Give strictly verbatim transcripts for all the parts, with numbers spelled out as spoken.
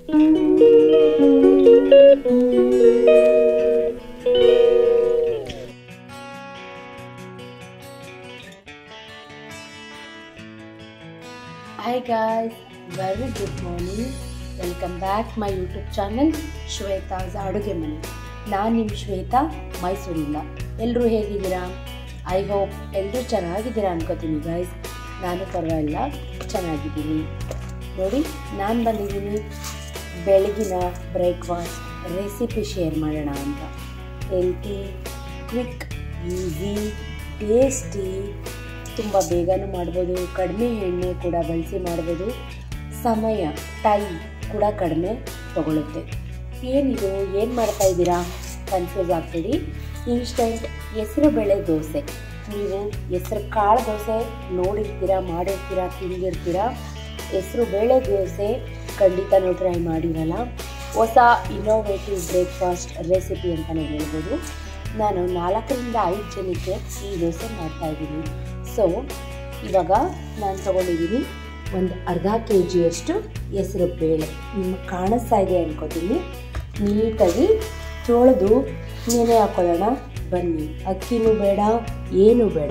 Hi guys, very good morning. Welcome back my YouTube channel Shweta's ಅಡುಗೆ ಮನೆ. ನಾನು ನಿಮ್ಮ ಶ್ವೇತಾ ಮೈಸೂರಿಂದ. ಎಲ್ಲರೂ ಹೇಗಿದ್ದೀರಾ? ಐ ಹೋಪ್ ಎಲ್ಲರೂ ಚೆನ್ನಾಗಿದ್ದೀರಾ ಅನ್ಕೋತೀನಿ ಗೈಸ್. ನಾನು ಪರವಾಗಿಲ್ಲ ಚೆನ್ನಾಗಿದ್ದೀನಿ. ನೋಡಿ, ನಾನು ಬಂದಿದ್ದೀನಿ ಬೆಳಗಿನ ಬ್ರೇಕ್ಫಾಸ್ಟ್ ರೆಸಿಪಿ ಶೇರ್ ಮಾಡೋಣ ಅಂತ. ಹೆಲ್ತಿ, ಕ್ವಿಕ್, ಈಸಿ, ಟೇಸ್ಟಿ, ತುಂಬ ಬೇಗನೂ ಮಾಡ್ಬೋದು, ಕಡಿಮೆ ಎಣ್ಣೆ ಕೂಡ ಬಳಸಿ ಮಾಡ್ಬೋದು, ಸಮಯ ಟೈಮ್ ಕೂಡ ಕಡಿಮೆ ತಗೊಳುತ್ತೆ. ಏನಿದು, ಏನು ಮಾಡ್ತಾ ಇದ್ದೀರಾ ಕನ್ಫ್ಯೂಸ್ ಆಗ್ತೀರಿ. ಇನ್ಸ್ಟೆಂಟ್ ಹೆಸರು ಬೇಳೆ ದೋಸೆ. ನೀವು ಹೆಸರು ಕಾಳು ದೋಸೆ ನೋಡಿರ್ತೀರಾ, ಮಾಡಿರ್ತೀರಾ, ತಿಂದಿರ್ತೀರಾ. ಹೆಸರು ಬೇಳೆ ದೋಸೆ ಖಂಡಿತನೂ ಟ್ರೈ ಮಾಡಿರಲ್ಲ. ಹೊಸ ಇನ್ನೋವೇಟಿವ್ ಬ್ರೇಕ್ಫಾಸ್ಟ್ ರೆಸಿಪಿ ಅಂತಲೇ ಹೇಳ್ಬೋದು. ನಾನು ನಾಲ್ಕರಿಂದ ಐದು ಜನಕ್ಕೆ ಈ ದೋಸೆ ಮಾಡ್ತಾಯಿದ್ದೀನಿ. ಸೊ ಇವಾಗ ನಾನು ತೊಗೊಂಡಿದ್ದೀನಿ ಒಂದು ಅರ್ಧ ಕೆ ಜಿಯಷ್ಟು ಹೆಸರು ಬೇಳೆ. ನಿಮಗೆ ಕಾಣಿಸ್ತಾ ಇದೆ ಅನ್ಕೋತೀನಿ. ನೀಟಾಗಿ ತೊಳೆದು ನೆನೆ ಹಾಕೊಳ್ಳೋಣ ಬನ್ನಿ. ಅಕ್ಕಿನೂ ಬೇಡ, ಏನೂ ಬೇಡ,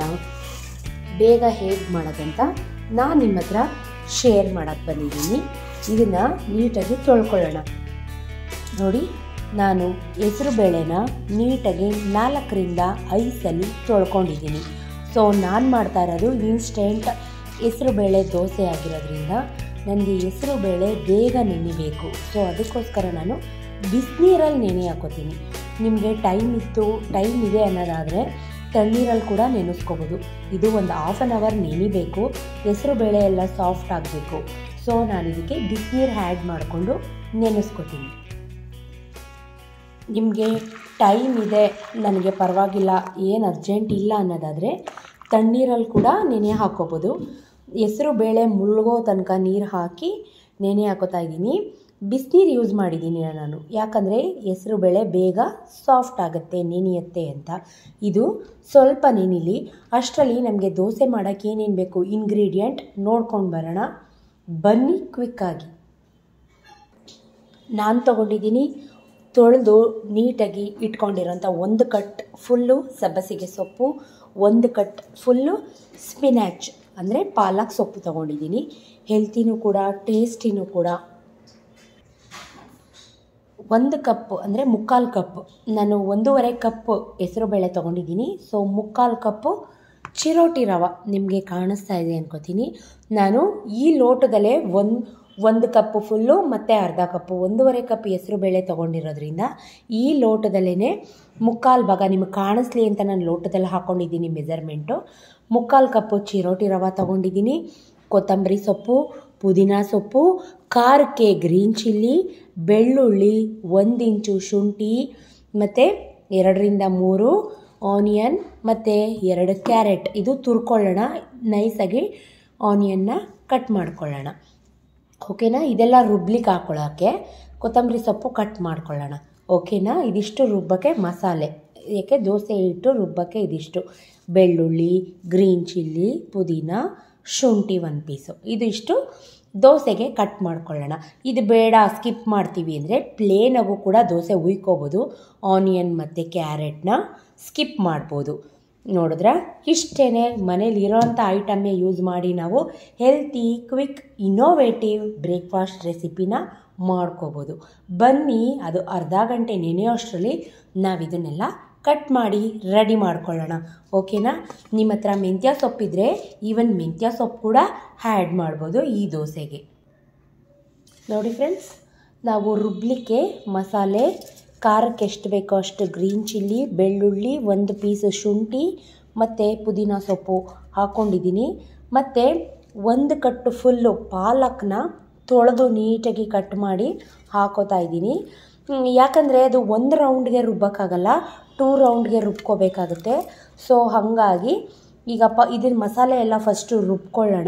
ಬೇಗ ಹೇಗೆ ಮಾಡೋದಂತ ನಾನು ನಿಮ್ಮ ಹತ್ರ ಶೇರ್ ಮಾಡೋಕ್ಕೆ ಬಂದಿದ್ದೀನಿ. ಇದನ್ನು ನೀಟಾಗಿ ತೊಳ್ಕೊಳ್ಳೋಣ. ನೋಡಿ, ನಾನು ಹೆಸರು ಬೇಳೆನ ನೀಟಾಗಿ ನಾಲ್ಕರಿಂದ ಐದು ಸಲ ತೊಳ್ಕೊಂಡಿದ್ದೀನಿ. ಸೊ ನಾನು ಮಾಡ್ತಾ ಇರೋದು ಇನ್ಸ್ಟೆಂಟ್ ಹೆಸರು ಬೇಳೆ ದೋಸೆ ಆಗಿರೋದ್ರಿಂದ ನನಗೆ ಹೆಸರು ಬೇಳೆ ಬೇಗ ನೆನೆಬೇಕು. ಸೊ ಅದಕ್ಕೋಸ್ಕರ ನಾನು ಬಿಸಿನೀರಲ್ಲಿ ನೆನೆ ಹಾಕೋತೀನಿ. ನಿಮಗೆ ಟೈಮ್ ಇತ್ತು, ಟೈಮ್ ಇದೆ ಅನ್ನೋದಾದರೆ ತಣ್ಣೀರಲ್ಲಿ ಕೂಡ ನೆನೆಸ್ಕೋಬೋದು. ಇದು ಒಂದು ಹಾಫ್ ಆನ್ ಅವರ್ ನೆನಿಬೇಕು. ಹೆಸರು ಬೇಳೆ ಎಲ್ಲ ಸಾಫ್ಟ್ ಆಗಬೇಕು. ಸೊ ನಾನು ಇದಕ್ಕೆ ಬಿಸಿನೀರು ಆ್ಯಡ್ ಮಾಡಿಕೊಂಡು ನೆನೆಸ್ಕೋತೀನಿ. ನಿಮಗೆ ಟೈಮ್ ಇದೆ, ನನಗೆ ಪರವಾಗಿಲ್ಲ, ಏನು ಅರ್ಜೆಂಟ್ ಇಲ್ಲ ಅನ್ನೋದಾದರೆ ತಣ್ಣೀರಲ್ಲಿ ಕೂಡ ನೆನೆ ಹಾಕ್ಕೋಬೋದು. ಹೆಸರು ಬೇಳೆ ಮುಳುಗೋ ತನಕ ನೀರು ಹಾಕಿ ನೆನೆ ಹಾಕೋತಾ ಇದ್ದೀನಿ. ಬಿಸಿನೀರು ಯೂಸ್ ಮಾಡಿದ್ದೀನಿ ನಾನು, ಯಾಕಂದರೆ ಹೆಸರು ಬೇಳೆ ಬೇಗ ಸಾಫ್ಟ್ ಆಗುತ್ತೆ, ನೆನೆಯುತ್ತೆ ಅಂತ. ಇದು ಸ್ವಲ್ಪ ನೆನಿಲಿ. ಅಷ್ಟರಲ್ಲಿ ನಮಗೆ ದೋಸೆ ಮಾಡೋಕ್ಕೆ ಏನೇನು ಬೇಕು ಇಂಗ್ರೀಡಿಯೆಂಟ್ ನೋಡ್ಕೊಂಡು ಬರೋಣ ಬನ್ನಿ ಕ್ವಿಕ್ಕಾಗಿ. ನಾನು ತೊಗೊಂಡಿದ್ದೀನಿ ತೊಳೆದು ನೀಟಾಗಿ ಇಟ್ಕೊಂಡಿರೋಂಥ ಒಂದು ಕಟ್ ಫುಲ್ಲು ಸಬ್ಬಸಿಗೆ ಸೊಪ್ಪು, ಒಂದು ಕಟ್ ಫುಲ್ಲು ಸ್ಪಿನಾಚ್ ಅಂದರೆ ಪಾಲಕ್ ಸೊಪ್ಪು ತೊಗೊಂಡಿದ್ದೀನಿ. ಹೆಲ್ತಿನೂ ಕೂಡ, ಟೇಸ್ಟಿನೂ ಕೂಡ. ಒಂದು ಕಪ್ಪು ಅಂದರೆ ಮುಕ್ಕಾಲು ಕಪ್ಪು, ನಾನು ಒಂದೂವರೆ ಕಪ್ಪು ಹೆಸರು ಬೇಳೆ ತೊಗೊಂಡಿದ್ದೀನಿ. ಸೊ ಮುಕ್ಕಾಲು ಕಪ್ಪು ಚಿರೋಟಿ ರವೆ ನಿಮಗೆ ಕಾಣಿಸ್ತಾ ಇದೆ ಅನ್ಕೋತೀನಿ. ನಾನು ಈ ಲೋಟದಲ್ಲೇ ಒಂದು ಒಂದು ಕಪ್ಪು ಫುಲ್ಲು ಮತ್ತು ಅರ್ಧ ಕಪ್ಪು, ಒಂದೂವರೆ ಕಪ್ ಹೆಸರು ಬೇಳೆ ತೊಗೊಂಡಿರೋದ್ರಿಂದ ಈ ಲೋಟದಲ್ಲೇ ಮುಕ್ಕಾಲು ಭಾಗ ನಿಮಗೆ ಕಾಣಿಸ್ಲಿ ಅಂತ ನಾನು ಲೋಟದಲ್ಲಿ ಹಾಕ್ಕೊಂಡಿದ್ದೀನಿ ಮೆಜರ್ಮೆಂಟು. ಮುಕ್ಕಾಲು ಕಪ್ಪು ಚಿರೋಟಿ ರವೆ ತೊಗೊಂಡಿದ್ದೀನಿ. ಕೊತ್ತಂಬರಿ ಸೊಪ್ಪು, ಪುದೀನ ಸೊಪ್ಪು, ಖಾರಕ್ಕೆ ಗ್ರೀನ್ ಚಿಲ್ಲಿ, ಬೆಳ್ಳುಳ್ಳಿ, ಒಂದು ಇಂಚು ಶುಂಠಿ, ಮತ್ತು ಎರಡರಿಂದ ಮೂರು ಆನಿಯನ್ ಮತ್ತು ಎರಡು ಕ್ಯಾರೆಟ್. ಇದು ತುರ್ಕೊಳ್ಳೋಣ, ನೈಸಾಗಿ ಆನಿಯನ್ನ ಕಟ್ ಮಾಡ್ಕೊಳ್ಳೋಣ. ಓಕೆನಾ? ಇದೆಲ್ಲ ರುಬ್ಲಿಕ್ಕೆ ಹಾಕ್ಕೊಳ್ಳೋಕ್ಕೆ ಕೊತ್ತಂಬರಿ ಸೊಪ್ಪು ಕಟ್ ಮಾಡ್ಕೊಳ್ಳೋಣ. ಓಕೆನಾ? ಇದಿಷ್ಟು ರುಬ್ಬಕ್ಕೆ ಮಸಾಲೆ, ಏಕೆ ದೋಸೆ ಹಿಟ್ಟು ರುಬ್ಬಕ್ಕೆ ಇದಿಷ್ಟು. ಬೆಳ್ಳುಳ್ಳಿ, ಗ್ರೀನ್ ಚಿಲ್ಲಿ, ಪುದೀನ, ಶುಂಠಿ ಒಂದು ಪೀಸು, ಇದಿಷ್ಟು ದೋಸೆಗೆ ಕಟ್ ಮಾಡ್ಕೊಳ್ಳೋಣ. ಇದು ಬೇಡ ಸ್ಕಿಪ್ ಮಾಡ್ತೀವಿ ಅಂದರೆ ಪ್ಲೇನಾಗೂ ಕೂಡ ದೋಸೆ ಉಯ್ಕೋಬೋದು. ಆನಿಯನ್ ಮತ್ತು ಕ್ಯಾರೆಟ್ನ ಸ್ಕಿಪ್ ಮಾಡ್ಬೋದು. ನೋಡಿದ್ರೆ ಇಷ್ಟೇ, ಮನೇಲಿರೋಂಥ ಐಟಮ್ಮೇ ಯೂಸ್ ಮಾಡಿ ನಾವು ಹೆಲ್ತಿ, ಕ್ವಿಕ್, ಇನ್ನೋವೇಟಿವ್ ಬ್ರೇಕ್ಫಾಸ್ಟ್ ರೆಸಿಪಿನ ಮಾಡ್ಕೋಬೋದು. ಬನ್ನಿ, ಅದು ಅರ್ಧ ಗಂಟೆ ನೆನೆಯೋಷ್ಟರಲ್ಲಿ ನಾವಿದನ್ನೆಲ್ಲ ಕಟ್ ಮಾಡಿ ರೆಡಿ ಮಾಡ್ಕೊಳ್ಳೋಣ. ಓಕೆನಾ? ನಿಮ್ಮ ಹತ್ರ ಮೆಂತ್ಯ ಸೊಪ್ಪಿದ್ರೆ ಈವನ್ ಮೆಂತ್ಯ ಸೊಪ್ಪು ಕೂಡ ಆ್ಯಡ್ ಮಾಡ್ಬೋದು ಈ ದೋಸೆಗೆ. ನೋಡಿ ಫ್ರೆಂಡ್ಸ್, ನಾವು ರುಬ್ಲಿಕ್ಕೆ ಮಸಾಲೆ ಖಾರಕ್ಕೆ ಎಷ್ಟು ಬೇಕೋ ಅಷ್ಟು ಗ್ರೀನ್ ಚಿಲ್ಲಿ, ಬೆಳ್ಳುಳ್ಳಿ, ಒಂದು ಪೀಸು ಶುಂಠಿ ಮತ್ತು ಪುದೀನ ಸೊಪ್ಪು ಹಾಕ್ಕೊಂಡಿದ್ದೀನಿ. ಮತ್ತು ಒಂದು ಕಟ್ಟು ಫುಲ್ಲು ಪಾಲಕ್ನ ತೊಳೆದು ನೀಟಾಗಿ ಕಟ್ ಮಾಡಿ ಹಾಕೋತಾ ಇದ್ದೀನಿ. ಯಾಕಂದರೆ ಅದು ಒಂದು ರೌಂಡ್ಗೆ ರುಬ್ಬೋಕ್ಕಾಗಲ್ಲ, ಟೂ ರೌಂಡ್ಗೆ ರುಬ್ಕೋಬೇಕಾಗುತ್ತೆ. ಸೊ ಹಾಗಾಗಿ ಈಗ ಪ ಇದನ್ನ ಮಸಾಲೆ ಎಲ್ಲ ಫಸ್ಟು ರುಬ್ಕೊಳ್ಳೋಣ.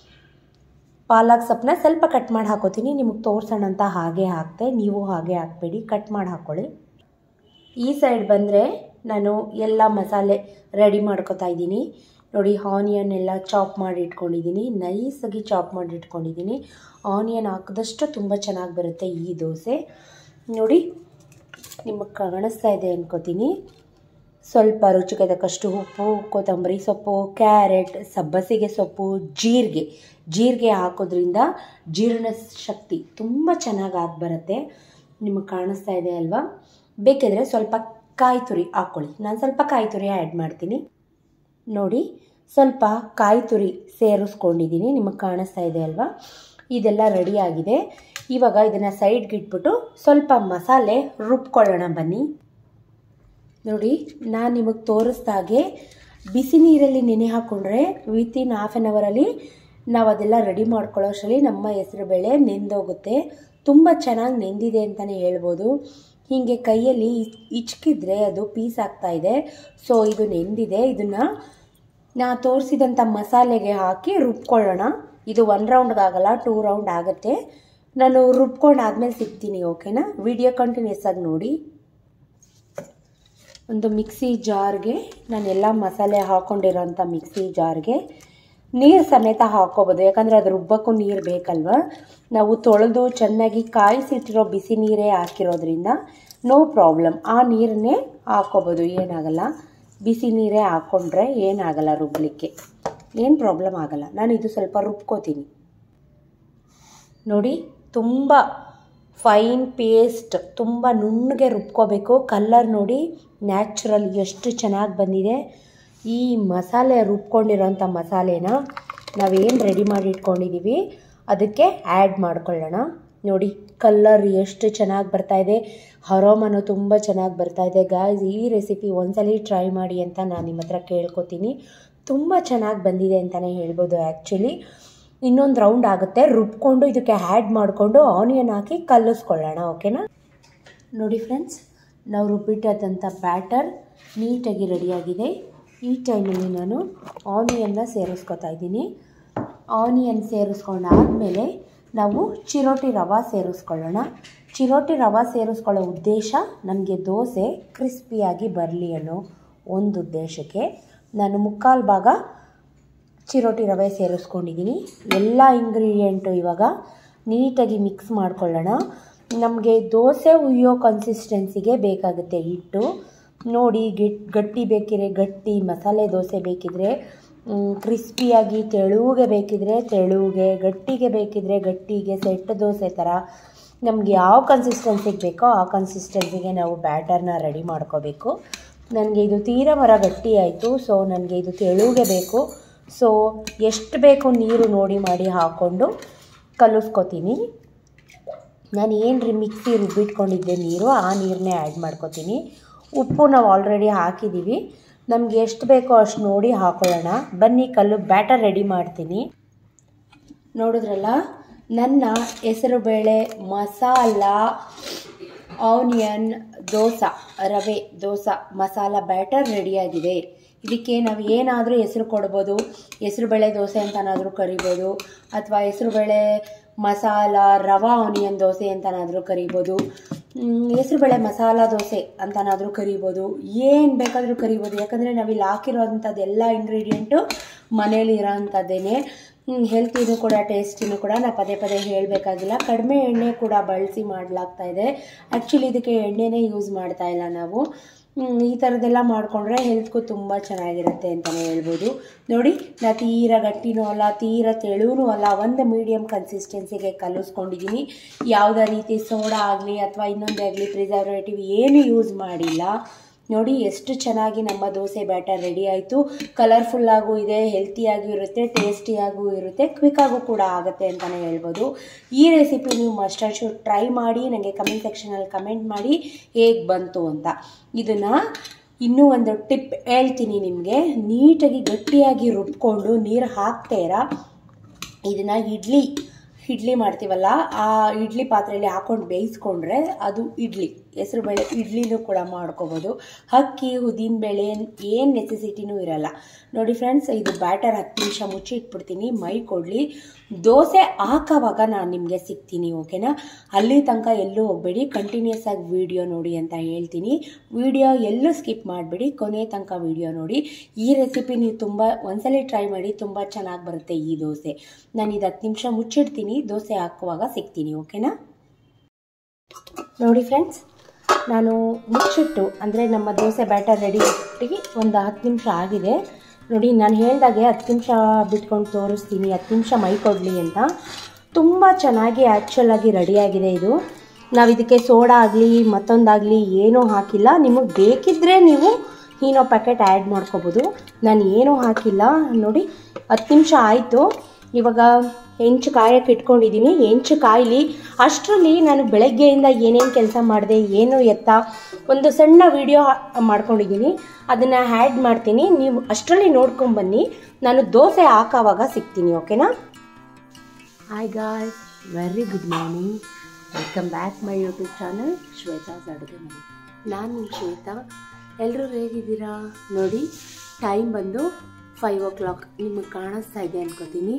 ಪಾಲಕ್ ಸೊಪ್ಪನ್ನ ಸ್ವಲ್ಪ ಕಟ್ ಮಾಡಿ ಹಾಕೋತೀನಿ, ನಿಮಗೆ ತೋರಿಸೋಣ ಅಂತ ಹಾಗೆ ಹಾಕ್ತೆ. ನೀವು ಹಾಗೆ ಹಾಕಬೇಡಿ, ಕಟ್ ಮಾಡಿ ಹಾಕ್ಕೊಳ್ಳಿ. ಈ ಸೈಡ್ ಬಂದರೆ ನಾನು ಎಲ್ಲ ಮಸಾಲೆ ರೆಡಿ ಮಾಡ್ಕೊತಾ ಇದ್ದೀನಿ. ನೋಡಿ ಆನಿಯನ್ ಎಲ್ಲ ಚಾಪ್ ಮಾಡಿ ಇಟ್ಕೊಂಡಿದ್ದೀನಿ, ನೈಸಾಗಿ ಚಾಪ್ ಮಾಡಿ ಇಟ್ಕೊಂಡಿದ್ದೀನಿ. ಆನಿಯನ್ ಹಾಕಿದಷ್ಟು ತುಂಬ ಚೆನ್ನಾಗಿ ಬರುತ್ತೆ ಈ ದೋಸೆ. ನೋಡಿ ನಿಮಗೆ ಕಾಣಿಸ್ತಾ ಇದೆ ಅನ್ಕೋತೀನಿ. ಸ್ವಲ್ಪ ರುಚಿಗೆ ತಕ್ಕಷ್ಟು ಉಪ್ಪು, ಕೊತ್ತಂಬರಿ ಸೊಪ್ಪು, ಕ್ಯಾರೆಟ್, ಸಬ್ಬಸಿಗೆ ಸೊಪ್ಪು, ಜೀರಿಗೆ ಜೀರಿಗೆ ಹಾಕೋದ್ರಿಂದ ಜೀರ್ಣ ಶಕ್ತಿ ತುಂಬ ಚೆನ್ನಾಗಿ ಆಗಿ ಬರುತ್ತೆ. ನಿಮಗೆ ಕಾಣಿಸ್ತಾ ಇದೆ ಅಲ್ವಾ? ಬೇಕಿದ್ರೆ ಸ್ವಲ್ಪ ಕಾಯಿ ತುರಿ ಹಾಕ್ಕೊಳ್ಳಿ. ನಾನು ಸ್ವಲ್ಪ ಕಾಯಿ ತುರಿ ಆ್ಯಡ್ ಮಾಡ್ತೀನಿ. ನೋಡಿ ಸ್ವಲ್ಪ ಕಾಯಿ ತುರಿ ಸೇರಿಸ್ಕೊಂಡಿದ್ದೀನಿ, ನಿಮಗೆ ಕಾಣಿಸ್ತಾ ಇದೆ ಅಲ್ವಾ? ಇದೆಲ್ಲ ರೆಡಿಯಾಗಿದೆ. ಇವಾಗ ಇದನ್ನು ಸೈಡ್ಗೆ ಇಟ್ಬಿಟ್ಟು ಸ್ವಲ್ಪ ಮಸಾಲೆ ರುಬ್ಕೊಳ್ಳೋಣ ಬನ್ನಿ. ನೋಡಿ ನಾನು ನಿಮಗೆ ತೋರಿಸ್ದಾಗೆ ಬಿಸಿ ನೀರಲ್ಲಿ ನೆನೆ ಹಾಕ್ಕೊಂಡ್ರೆ ವಿತಿನ್ ಹಾಫ್ ಆನ್ ಅವರಲ್ಲಿ ನಾವು ಅದೆಲ್ಲ ರೆಡಿ ಮಾಡ್ಕೊಳ್ಳೋ ಅಷ್ಟರಲ್ಲಿ ನಮ್ಮ ಹೆಸರುಬೇಳೆ ನೆಂದೋಗುತ್ತೆ. ತುಂಬ ಚೆನ್ನಾಗಿ ನೆಂದಿದೆ ಅಂತಲೇ ಹೇಳ್ಬೋದು. ಹೀಗೆ ಕೈಯಲ್ಲಿ ಇಚ್ಕಿದ್ರೆ ಅದು ಪೀಸ್ ಆಗ್ತಾ ಇದೆ. ಸೊ ಇದು ನೆಂದಿದೆ. ಇದನ್ನು ನಾ ತೋರಿಸಿದಂಥ ಮಸಾಲೆಗೆ ಹಾಕಿ ರುಬ್ಕೊಳ್ಳೋಣ. ಇದು ಒನ್ ರೌಂಡ್ಗಾಗಲ್ಲ, ಟೂ ರೌಂಡ್ ಆಗುತ್ತೆ. ನಾನು ರುಬ್ಕೊಂಡು ಆದಮೇಲೆ ಸಿಗ್ತೀನಿ, ಓಕೆನಾ? ವಿಡಿಯೋ ಕಂಟಿನ್ಯೂಸ್ ಆಗಿ ನೋಡಿ. ಒಂದು ಮಿಕ್ಸಿ ಜಾರ್ಗೆ ನಾನೆಲ್ಲ ಮಸಾಲೆ ಹಾಕ್ಕೊಂಡಿರೋಂಥ ಮಿಕ್ಸಿ ಜಾರ್ಗೆ ನೀರು ಸಮೇತ ಹಾಕ್ಕೋಬೋದು, ಯಾಕಂದರೆ ಅದು ರುಬ್ಬಕ್ಕೂ ನೀರು ಬೇಕಲ್ವ. ನಾವು ತೊಳೆದು ಚೆನ್ನಾಗಿ ಕಾಯಿಸಿಟ್ಟಿರೋ ಬಿಸಿ ನೀರೇ ಹಾಕಿರೋದ್ರಿಂದ ನೋ ಪ್ರಾಬ್ಲಮ್, ಆ ನೀರನ್ನೇ ಹಾಕ್ಕೋಬೋದು, ಏನಾಗಲ್ಲ. ಬಿಸಿ ನೀರೇ ಹಾಕ್ಕೊಂಡ್ರೆ ಏನಾಗಲ್ಲ, ರುಬ್ಬಲಿಕ್ಕೆ ಏನು ಪ್ರಾಬ್ಲಮ್ ಆಗಲ್ಲ. ನಾನು ಇದು ಸ್ವಲ್ಪ ರುಬ್ಕೋತೀನಿ. ನೋಡಿ ತುಂಬ ಫೈನ್ ಪೇಸ್ಟ್, ತುಂಬ ನುಣ್ಣಗೆ ರುಬ್ಕೋಬೇಕು. ಕಲ್ಲರ್ ನೋಡಿ ನ್ಯಾಚುರಲ್ ಎಷ್ಟು ಚೆನ್ನಾಗಿ ಬಂದಿದೆ. ಈ ಮಸಾಲೆ ರುಬ್ಕೊಂಡಿರೋಂಥ ಮಸಾಲೆನ ನಾವೇನು ರೆಡಿ ಮಾಡಿ ಇಟ್ಕೊಂಡಿದ್ದೀವಿ ಅದಕ್ಕೆ ಆ್ಯಡ್ ಮಾಡ್ಕೊಳ್ಳೋಣ. ನೋಡಿ ಕಲ್ಲರ್ ಎಷ್ಟು ಚೆನ್ನಾಗಿ ಬರ್ತಾಯಿದೆ, ಅರೋಮನು ತುಂಬ ಚೆನ್ನಾಗಿ ಬರ್ತಾಯಿದೆ. ಗಾಯ್ಸ್, ಈ ರೆಸಿಪಿ ಒಂದ್ಸಲಿ ಟ್ರೈ ಮಾಡಿ ಅಂತ ನಾನು ನಿಮ್ಮ ಹತ್ರ ಕೇಳ್ಕೊತೀನಿ. ತುಂಬ ಚೆನ್ನಾಗಿ ಬಂದಿದೆ ಅಂತಲೇ ಹೇಳ್ಬೋದು. ಆ್ಯಕ್ಚುಲಿ ಇನ್ನೊಂದು ರೌಂಡ್ ಆಗುತ್ತೆ, ರುಬ್ಕೊಂಡು ಇದಕ್ಕೆ ಆ್ಯಡ್ ಮಾಡಿಕೊಂಡು ಆನಿಯನ್ ಹಾಕಿ ಕಲಿಸ್ಕೊಳ್ಳೋಣ, ಓಕೆನಾ? ನೋಡಿ ಫ್ರೆಂಡ್ಸ್, ನಾವು ರುಬ್ಬಿಟ್ಟಂಥ ಬ್ಯಾಟರ್ ನೀಟಾಗಿ ರೆಡಿಯಾಗಿದೆ. ಈ ಟೈಮಲ್ಲಿ ನಾನು ಆನಿಯನ್ನ ಸೇರಿಸ್ಕೊತಾ ಇದ್ದೀನಿ. ಆನಿಯನ್ ಸೇರಿಸ್ಕೊಂಡಾದಮೇಲೆ ನಾವು ಚಿರೋಟಿ ರವೆ ಸೇರಿಸ್ಕೊಳ್ಳೋಣ. ಚಿರೋಟಿ ರವೆ ಸೇರಿಸ್ಕೊಳ್ಳೋ ಉದ್ದೇಶ ನಮಗೆ ದೋಸೆ ಕ್ರಿಸ್ಪಿಯಾಗಿ ಬರಲಿ ಅನ್ನೋ ಒಂದು ಉದ್ದೇಶಕ್ಕೆ ನಾನು ಮುಕ್ಕಾಲು ಭಾಗ ಚಿರೋಟಿ ರವೆ ಸೇರಿಸ್ಕೊಂಡಿದ್ದೀನಿ. ಎಲ್ಲ ಇಂಗ್ರೀಡಿಯೆಂಟು ಇವಾಗ ನೀಟಾಗಿ ಮಿಕ್ಸ್ ಮಾಡ್ಕೊಳ್ಳೋಣ. ನಮಗೆ ದೋಸೆ ಉಯ್ಯೋ ಕನ್ಸಿಸ್ಟೆನ್ಸಿಗೆ ಬೇಕಾಗುತ್ತೆ ಹಿಟ್ಟು. ನೋಡಿ ಗಿಟ್ ಗಟ್ಟಿ ಬೇಕಿದ್ರೆ ಗಟ್ಟಿ, ಮಸಾಲೆ ದೋಸೆ ಬೇಕಿದ್ರೆ ಕ್ರಿಸ್ಪಿಯಾಗಿ, ತೆಳುಗೆ ಬೇಕಿದ್ರೆ ತೆಳುಗೆ, ಗಟ್ಟಿಗೆ ಬೇಕಿದ್ರೆ ಗಟ್ಟಿಗೆ, ಸೆಟ್ ದೋಸೆ ಥರ ನಮಗೆ ಯಾವ ಕನ್ಸಿಸ್ಟೆನ್ಸಿಗೆ ಬೇಕೋ ಆ ಕನ್ಸಿಸ್ಟೆನ್ಸಿಗೆ ನಾವು ಬ್ಯಾಟರ್ನ ರೆಡಿ ಮಾಡ್ಕೋಬೇಕು. ನನಗೆ ಇದು ತೀರಾ ಮರ ಗಟ್ಟಿ ಆಯಿತು, ಸೊ ನನಗೆ ಇದು ತೆಳುಗೆ ಬೇಕು. ಸೊ ಎಷ್ಟು ಬೇಕು ನೀರು ನೋಡಿ ಮಾಡಿ ಹಾಕ್ಕೊಂಡು ಕಲಿಸ್ಕೊತೀನಿ. ನಾನು ಏನು ರೀ ಮಿಕ್ಸಿ ರುಬ್ಬಿಟ್ಕೊಂಡಿದ್ದೆ ನೀರು, ಆ ನೀರನ್ನೇ ಆ್ಯಡ್ ಮಾಡ್ಕೊತೀನಿ. ಉಪ್ಪು ನಾವು ಆಲ್ರೆಡಿ ಹಾಕಿದ್ದೀವಿ. ನಮಗೆ ಎಷ್ಟು ಬೇಕೋ ಅಷ್ಟು ನೋಡಿ ಹಾಕೊಳ್ಳೋಣ. ಬನ್ನಿ ಕಲ್ಲು ಬ್ಯಾಟರ್ ರೆಡಿ ಮಾಡ್ತೀನಿ. ನೋಡಿದ್ರಲ್ಲ, ನನ್ನ ಹೆಸರುಬೇಳೆ ಮಸಾಲ ಆನಿಯನ್ ದೋಸೆ ರವೆ ದೋಸೆ ಮಸಾಲ ಬ್ಯಾಟರ್ ರೆಡಿಯಾಗಿದೆ. ಇದಕ್ಕೆ ನಾವು ಏನಾದರೂ ಹೆಸರು ಕೊಡ್ಬೋದು. ಹೆಸರುಬೇಳೆ ದೋಸೆ ಅಂತನಾದರೂ ಕರಿಬೋದು, ಅಥವಾ ಹೆಸರುಬೇಳೆ ಮಸಾಲ ರವಾ ಆನಿಯನ್ ದೋಸೆ ಅಂತನಾದರೂ ಕರಿಬೋದು, ಹೆಸರುಬೇಳೆ ಮಸಾಲ ದೋಸೆ ಅಂತನಾದರೂ ಕರಿಬೋದು, ಏನು ಬೇಕಾದರೂ ಕರಿಬೋದು. ಯಾಕಂದರೆ ನಾವಿಲ್ಲಿ ಹಾಕಿರೋವಂಥದ್ದೆಲ್ಲ ಇಂಗ್ರೀಡಿಯೆಂಟು ಮನೇಲಿ ಇರೋವಂಥದ್ದೇನೆ. ಹೆಲ್ತಿನೂ ಕೂಡ ಟೇಸ್ಟಿನೂ ಕೂಡ ನಾವು ಪದೇ ಪದೇ ಹೇಳಬೇಕಾಗಿಲ್ಲ. ಕಡಿಮೆ ಎಣ್ಣೆ ಕೂಡ ಬಳಸಿ ಮಾಡಲಾಗ್ತಾಯಿದೆ. ಆ್ಯಕ್ಚುಲಿ ಇದಕ್ಕೆ ಎಣ್ಣೆನೇ ಯೂಸ್ ಮಾಡ್ತಾ ಇಲ್ಲ ನಾವು. ಈ ಥರದ್ದೆಲ್ಲ ಮಾಡಿಕೊಂಡ್ರೆ ಹೆಲ್ತ್ಗೂ ತುಂಬ ಚೆನ್ನಾಗಿರುತ್ತೆ ಅಂತಲೇ ಹೇಳ್ಬೋದು. ನೋಡಿ, ನಾ ತೀರ ಗಟ್ಟಿನೂ ಅಲ್ಲ, ತೀರ ತೆಳುವೂ ಅಲ್ಲ, ಒಂದು ಮೀಡಿಯಮ್ ಕನ್ಸಿಸ್ಟೆನ್ಸಿಗೆ ಕಲಿಸ್ಕೊಂಡಿದ್ದೀನಿ. ಯಾವುದೇ ರೀತಿ ಸೋಡಾ ಆಗಲಿ ಅಥವಾ ಇನ್ನೊಂದೇ ಆಗಲಿ ಪ್ರಿಸರ್ವೇಟಿವ್ ಏನು ಯೂಸ್ ಮಾಡಿಲ್ಲ. ನೋಡಿ ಎಷ್ಟು ಚೆನ್ನಾಗಿ ನಮ್ಮ ದೋಸೆ ಬ್ಯಾಟರ್ ರೆಡಿ ಆಯಿತು. ಕಲರ್ಫುಲ್ಲಾಗೂ ಇದೆ, ಹೆಲ್ತಿಯಾಗೂ ಇರುತ್ತೆ, ಟೇಸ್ಟಿಯಾಗೂ ಇರುತ್ತೆ, ಕ್ವಿಕ್ಕಾಗೂ ಕೂಡ ಆಗುತ್ತೆ ಅಂತಲೇ ಹೇಳ್ಬೋದು. ಈ ರೆಸಿಪಿ ನೀವು ಮಸ್ಟ್ ಆ್ಯಂಡ್ ಶುಡ್ ಟ್ರೈ ಮಾಡಿ ನನಗೆ ಕಮೆಂಟ್ ಸೆಕ್ಷನಲ್ಲಿ ಕಮೆಂಟ್ ಮಾಡಿ ಹೇಗೆ ಬಂತು ಅಂತ. ಇದನ್ನು ಇನ್ನೂ ಒಂದು ಟಿಪ್ ಹೇಳ್ತೀನಿ ನಿಮಗೆ. ನೀಟಾಗಿ ಗಟ್ಟಿಯಾಗಿ ರುಬ್ಕೊಂಡು ನೀರು ಹಾಕ್ತೇರ ಇದನ್ನು ಇಡ್ಲಿ ಇಡ್ಲಿ ಮಾಡ್ತೀವಲ್ಲ, ಆ ಇಡ್ಲಿ ಪಾತ್ರೆಯಲ್ಲಿ ಹಾಕೊಂಡು ಬೇಯಿಸ್ಕೊಂಡ್ರೆ ಅದು ಇಡ್ಲಿ, ಹೆಸರು ಬೇಳೆ ಇಡ್ಲಿನೂ ಕೂಡ ಮಾಡ್ಕೋಬೋದು. ಅಕ್ಕಿ ಉದ್ದಿನಬೇಳೆ ಏನು ನೆಸೆಸಿಟಿನೂ ಇರಲ್ಲ. ನೋಡಿ ಫ್ರೆಂಡ್ಸ್, ಇದು ಬ್ಯಾಟರ್ ಹತ್ತು ನಿಮಿಷ ಮುಚ್ಚಿ ಇಟ್ಬಿಡ್ತೀನಿ, ಮೈ ಕೊಡಲಿ. ದೋಸೆ ಹಾಕೋವಾಗ ನಾನು ನಿಮಗೆ ಸಿಗ್ತೀನಿ, ಓಕೆನಾ? ಅಲ್ಲಿ ತನಕ ಎಲ್ಲೂ ಹೋಗಬೇಡಿ, ಕಂಟಿನ್ಯೂಸ್ ಆಗಿ ವಿಡಿಯೋ ನೋಡಿ ಅಂತ ಹೇಳ್ತೀನಿ. ವಿಡಿಯೋ ಎಲ್ಲೂ ಸ್ಕಿಪ್ ಮಾಡಬೇಡಿ, ಕೊನೆ ತನಕ ವಿಡಿಯೋ ನೋಡಿ. ಈ ರೆಸಿಪಿ ನೀವು ತುಂಬ ಒಂದ್ಸಲ ಟ್ರೈ ಮಾಡಿ, ತುಂಬ ಚೆನ್ನಾಗಿ ಬರುತ್ತೆ ಈ ದೋಸೆ. ನಾನು ಇದು ಹತ್ತು ನಿಮಿಷ ಮುಚ್ಚಿಡ್ತೀನಿ, ದೋಸೆ ಹಾಕುವಾಗ ಸಿಗ್ತೀನಿ, ಓಕೆನಾ? ನೋಡಿ ಫ್ರೆಂಡ್ಸ್, ನಾನು ಮುಚ್ಚಿಟ್ಟು ಅಂದರೆ ನಮ್ಮ ದೋಸೆ ಬ್ಯಾಟರ್ ರೆಡಿ ಇಟ್ಟು ಒಂದು ಹತ್ತು ನಿಮಿಷ ಆಗಿದೆ. ನೋಡಿ, ನಾನು ಹೇಳ್ದಾಗೆ ಹತ್ತು ನಿಮಿಷ ಬಿಟ್ಕೊಂಡು ತೋರಿಸ್ತೀನಿ, ಹತ್ತು ನಿಮಿಷ ಮೈ ಕೊಡಲಿ ಅಂತ. ತುಂಬ ಚೆನ್ನಾಗಿ ಆ್ಯಕ್ಚುಲಾಗಿ ರೆಡಿಯಾಗಿದೆ ಇದು. ನಾವು ಇದಕ್ಕೆ ಸೋಡಾ ಆಗಲಿ ಮತ್ತೊಂದಾಗಲಿ ಏನೂ ಹಾಕಿಲ್ಲ. ನಿಮಗೆ ಬೇಕಿದ್ದರೆ ನೀವು ಏನೋ ಪ್ಯಾಕೆಟ್ ಆ್ಯಡ್ ಮಾಡ್ಕೋಬೋದು. ನಾನು ಏನೂ ಹಾಕಿಲ್ಲ. ನೋಡಿ, ಹತ್ತು ನಿಮಿಷ ಆಯಿತು. ಇವಾಗ ಹೆಂಚು ಕಾಯಕ್ಕೆ ಇಟ್ಕೊಂಡಿದ್ದೀನಿ. ಹೆಂಚು ಕಾಯಲಿ ಅಷ್ಟರಲ್ಲಿ ನಾನು ಬೆಳಗ್ಗೆಯಿಂದ ಏನೇನು ಕೆಲಸ ಮಾಡಿದೆ, ಏನು ಎತ್ತ ಒಂದು ಸಣ್ಣ ವಿಡಿಯೋ ಮಾಡ್ಕೊಂಡಿದ್ದೀನಿ, ಅದನ್ನು ಆ್ಯಡ್ ಮಾಡ್ತೀನಿ. ನೀವು ಅಷ್ಟರಲ್ಲಿ ನೋಡ್ಕೊಂಬನ್ನಿ. ನಾನು ದೋಸೆ ಹಾಕೋವಾಗ ಸಿಗ್ತೀನಿ, ಓಕೆನಾ? Hi guys, very good morning. Welcome back my YouTube channel Shwetha's ಅಡುಗೆ ಮನೆ. ನಾನು ನಿಮ್ಮ ಶ್ವೇತಾ. ಎಲ್ಲರೂ ಹೇಗಿದ್ದೀರಾ? ನೋಡಿ, ಟೈಮ್ ಬಂದು ಫೈವ್ ಓ ಕ್ಲಾಕ್ ನಿಮಗೆ ಕಾಣಿಸ್ತಾ ಇದೆ ಅನ್ಕೋತೀನಿ.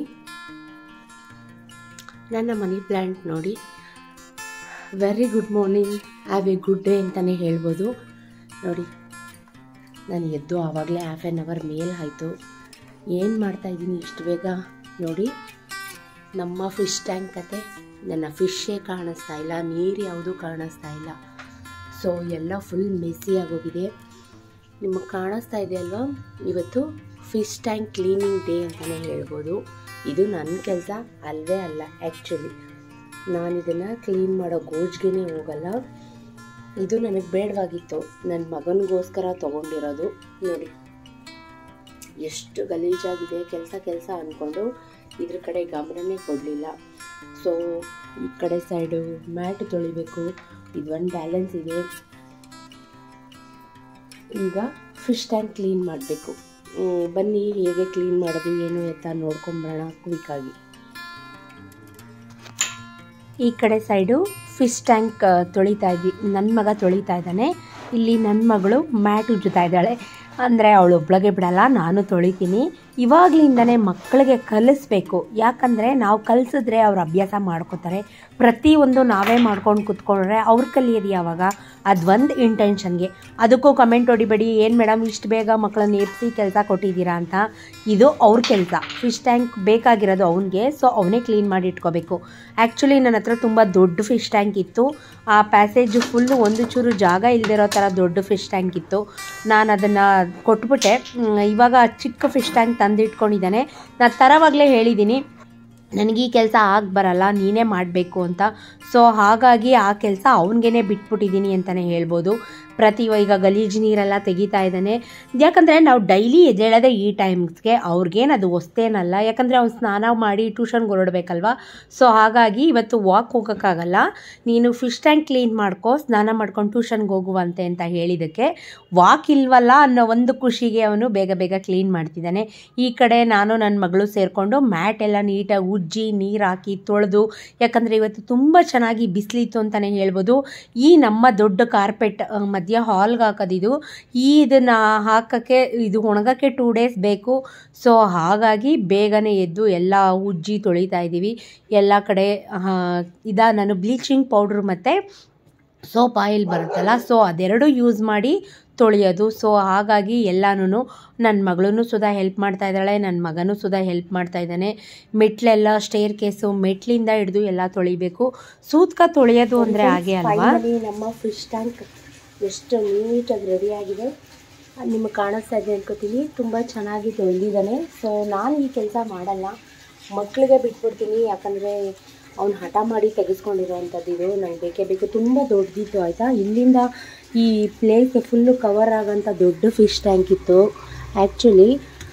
ನನ್ನ ಮನಿ ಪ್ಲ್ಯಾಂಟ್ ನೋಡಿ. Very good morning, have a good day ಅಂತಲೇ ಹೇಳ್ಬೋದು. ನೋಡಿ, ನಾನು ಎದ್ದು ಆವಾಗಲೇ ಹಾಫ್ ಆ್ಯನ್ ಅವರ್ ಮೇಲೆ ಆಯಿತು. ಏನು ಮಾಡ್ತಾಯಿದ್ದೀನಿ ಇಷ್ಟು ಬೇಗ? ನೋಡಿ, ನಮ್ಮ ಫಿಶ್ ಟ್ಯಾಂಕ್ ಕತೆ. ನನ್ನ ಫಿಶ್ಶೇ ಕಾಣಿಸ್ತಾ ಇಲ್ಲ, ನೀರು ಯಾವುದೂ ಕಾಣಿಸ್ತಾ ಇಲ್ಲ. ಸೊ ಎಲ್ಲ ಫುಲ್ ಮೆಸ್ಸಿ ಆಗೋಗಿದೆ. ನಿಮಗೆ ಕಾಣಿಸ್ತಾ ಇದೆ ಅಲ್ವಾ? ಇವತ್ತು ಫಿಶ್ ಟ್ಯಾಂಕ್ ಕ್ಲೀನಿಂಗ್ ಡೇ ಅಂತಲೇ ಹೇಳ್ಬೋದು. ಇದು ನನ್ನ ಕೆಲಸ ಅಲ್ಲವೇ ಅಲ್ಲ. ಆ್ಯಕ್ಚುಲಿ ನಾನು ಇದನ್ನು ಕ್ಲೀನ್ ಮಾಡೋ ಗೋಜ್ಗೆನೇ ಹೋಗಲ್ಲ. ಇದು ನನಗೆ ಬೇಡವಾಗಿತ್ತು, ನನ್ನ ಮಗನಿಗೋಸ್ಕರ ತೊಗೊಂಡಿರೋದು. ನೋಡಿ ಎಷ್ಟು ಗಲೀಜಾಗಿದೆ. ಕೆಲಸ ಕೆಲಸ ಅಂದ್ಕೊಂಡು ಇದ್ರ ಕಡೆ ಗಮನನೇ ಕೊಡಲಿಲ್ಲ. ಸೊ ಈ ಕಡೆ ಸೈಡು ಮ್ಯಾಟ್ ತೊಳಿಬೇಕು. ಇದೊಂದು ಬ್ಯಾಲೆನ್ಸ್ ಇದೆ. ಈಗ ಫಿಶ್ ಟ್ಯಾಂಕ್ ಕ್ಲೀನ್ ಮಾಡಬೇಕು. ಬನ್ನಿ, ಹೇಗೆ ಕ್ಲೀನ್ ಮಾಡೋದು ಏನು ಅಂತ ನೋಡ್ಕೊಂಬರೋಣ ಕ್ವಿಕ್ಕಾಗಿ. ಈ ಕಡೆ ಸೈಡು ಫಿಶ್ ಟ್ಯಾಂಕ್ ತೊಳಿತಾ ಇದ್ವಿ. ನನ್ನ ಮಗ ತೊಳಿತಾ ಇದ್ದಾನೆ. ಇಲ್ಲಿ ನನ್ನ ಮಗಳು ಮ್ಯಾಟ್ ಉಜ್ಜುತ್ತಾ ಇದ್ದಾಳೆ. ಅಂದರೆ ಅವಳು ಒಬ್ಳಿಗೆ ಬಿಡಲ್ಲ, ನಾನು ತೊಳಿತೀನಿ. ಇವಾಗಲಿಂದನೇ ಮಕ್ಕಳಿಗೆ ಕಲಿಸ್ಬೇಕು. ಯಾಕಂದರೆ ನಾವು ಕಲಿಸಿದ್ರೆ ಅವ್ರು ಅಭ್ಯಾಸ ಮಾಡ್ಕೋತಾರೆ. ಪ್ರತಿಯೊಂದು ನಾವೇ ಮಾಡ್ಕೊಂಡು ಕೂತ್ಕೊಂಡ್ರೆ ಅವ್ರು ಕಲಿಯೋದು ಯಾವಾಗ? ಅದು ಒಂದು ಇಂಟೆನ್ಷನ್ಗೆ. ಅದಕ್ಕೂ ಕಮೆಂಟ್ ಹೊಡಿಬೇಡಿ, ಏನು ಮೇಡಮ್ ಇಷ್ಟು ಬೇಗ ಮಕ್ಕಳನ್ನ ಎಪ್ಸಿ ಕೆಲಸ ಕೊಟ್ಟಿದ್ದೀರಾ ಅಂತ. ಇದು ಅವ್ರ ಕೆಲಸ. ಫಿಶ್ ಟ್ಯಾಂಕ್ ಬೇಕಾಗಿರೋದು ಅವನಿಗೆ, ಸೊ ಅವನೇ ಕ್ಲೀನ್ ಮಾಡಿ ಇಟ್ಕೋಬೇಕು. ಆ್ಯಕ್ಚುಲಿ ನನ್ನ ಹತ್ರ ತುಂಬ ದೊಡ್ಡ ಫಿಶ್ ಟ್ಯಾಂಕ್ ಇತ್ತು. ಆ ಪ್ಯಾಸೇಜು ಫುಲ್ಲು ಒಂದು ಚೂರು ಜಾಗ ಇಲ್ಲದಿರೋ ಥರ ದೊಡ್ಡ ಫಿಶ್ ಟ್ಯಾಂಕ್ ಇತ್ತು. ನಾನು ಅದನ್ನು ಕೊಟ್ಬಿಟ್ಟೆ. ಇವಾಗ ಚಿಕ್ಕ ಫಿಶ್ ಟ್ಯಾಂಕ್ ತಂದು ಇಟ್ಕೊಂಡಿದ್ದಾನೆ. ನಾನು ತರವಾಗಲೇ ಹೇಳಿದ್ದೀನಿ, ನನಗೆ ಈ ಕೆಲಸ ಆಗಿ ಬರಲ್ಲ, ನೀನೇ ಮಾಡಬೇಕು ಅಂತ. ಸೊ ಹಾಗಾಗಿ ಆ ಕೆಲಸ ಅವನಿಗೇ ಬಿಟ್ಬಿಟ್ಟಿದ್ದೀನಿ ಅಂತಲೇ ಹೇಳ್ಬೋದು. ಪ್ರತಿ ಈಗ ಗಲೀಜು ನೀರೆಲ್ಲ ತೆಗಿತಾ ಇದ್ದಾನೆ. ಯಾಕಂದರೆ ನಾವು ಡೈಲಿ ಎದ್ದೇಳೋದೇ ಈ ಟೈಮ್ಸ್ಗೆ. ಅವ್ರಿಗೇನು ಅದು ಹೊಸ್ತೇನಲ್ಲ, ಯಾಕಂದರೆ ಅವ್ನು ಸ್ನಾನ ಮಾಡಿ ಟ್ಯೂಷನ್ಗೆ ಹೊರಡ್ಬೇಕಲ್ವ. ಸೊ ಹಾಗಾಗಿ ಇವತ್ತು ವಾಕ್ ಹೋಗೋಕ್ಕಾಗಲ್ಲ, ನೀನು ಫಿಶ್ ಟ್ಯಾಂಕ್ ಕ್ಲೀನ್ ಮಾಡ್ಕೋ, ಸ್ನಾನ ಮಾಡ್ಕೊಂಡು ಟ್ಯೂಷನ್ಗೆ ಹೋಗುವಂತೆ ಅಂತ ಹೇಳಿದ್ದಕ್ಕೆ ವಾಕ್ ಇಲ್ವಲ್ಲ ಅನ್ನೋ ಒಂದು ಖುಷಿಗೆ ಅವನು ಬೇಗ ಬೇಗ ಕ್ಲೀನ್ ಮಾಡ್ತಿದ್ದಾನೆ. ಈ ಕಡೆ ನಾನು ನನ್ನ ಮಗಳು ಸೇರಿಕೊಂಡು ಮ್ಯಾಟ್ ಎಲ್ಲ ನೀಟಾಗಿ ಉಜ್ಜಿ ನೀರು ಹಾಕಿ ತೊಳೆದು, ಯಾಕಂದರೆ ಇವತ್ತು ತುಂಬ ಚೆನ್ನಾಗಿ ಬಿಸಿಲಿತ್ತು ಅಂತಲೇ ಹೇಳ್ಬೋದು. ಈ ನಮ್ಮ ದೊಡ್ಡ ಕಾರ್ಪೆಟ್ ಮಧ್ಯ ಹಾಲ್ಗೆ ಹಾಕೋದಿದು. ಈ ಇದನ್ನು ಹಾಕೋಕ್ಕೆ ಇದು ಒಣಗೋಕ್ಕೆ ಟೂ ಡೇಸ್ ಬೇಕು. ಸೊ ಹಾಗಾಗಿ ಬೇಗನೆ ಎದ್ದು ಎಲ್ಲ ಉಜ್ಜಿ ತೊಳಿತಾ ಇದ್ದೀವಿ ಎಲ್ಲ ಕಡೆ. ಇದ ನಾನು ಬ್ಲೀಚಿಂಗ್ ಪೌಡ್ರ್ ಮತ್ತು ಸೋಪ್ ಆಯಿಲ್ ಬರುತ್ತಲ್ಲ, ಸೊ ಅದೆರಡು ಯೂಸ್ ಮಾಡಿ ತೊಳೆಯೋದು. ಸೊ ಹಾಗಾಗಿ ಎಲ್ಲನೂ ನನ್ನ ಮಗಳೂ ಸುಧಾ ಹೆಲ್ಪ್ ಮಾಡ್ತಾ ಇದ್ದಾಳೆ, ನನ್ನ ಮಗನೂ ಸುಧಾ ಹೆಲ್ಪ್ ಮಾಡ್ತಾ ಇದ್ದಾನೆ. ಮೆಟ್ಲೆಲ್ಲ ಸ್ಟೇರ್ ಕೇಸು ಮೆಟ್ಲಿಂದ ಹಿಡಿದು ಎಲ್ಲ ತೊಳಿಬೇಕು. ಸೂತ್ಕ ತೊಳೆಯೋದು ಅಂದರೆ ಹಾಗೆ ಅಲ್ವಾ. ನಮ್ಮ ಫಿಶ್ ಟ್ಯಾಂಕ್ ಎಷ್ಟು ನೀಟಾಗಿ ರೆಡಿಯಾಗಿದೆ, ನಿಮಗೆ ಕಾಣಿಸ್ತಾ ಇದೆ ಅನ್ಕೋತೀನಿ. ತುಂಬ ಚೆನ್ನಾಗಿ ತೊಳೆದಿದ್ದಾನೆ. ಸೊ ನಾನು ಈ ಕೆಲಸ ಮಾಡಲ್ಲ, ಮಕ್ಕಳಿಗೆ ಬಿಟ್ಬಿಡ್ತೀನಿ. ಯಾಕಂದರೆ ಅವ್ನು ಹಠ ಮಾಡಿ ತೆಗೆಸ್ಕೊಂಡಿರೋವಂಥದ್ದು ಇದು. ನಂಗೆ ಬೇಕೇ ಬೇಕು. ತುಂಬ ದೊಡ್ಡದಿತ್ತು ಆಯಿತಾ. ಇಲ್ಲಿಂದ ಈ ಪ್ಲೇಸ್ ಫುಲ್ಲು ಕವರ್ ಆಗೋಂಥ ದೊಡ್ಡ ಫಿಶ್ ಟ್ಯಾಂಕ್ ಇತ್ತು ಆ್ಯಕ್ಚುಲಿ.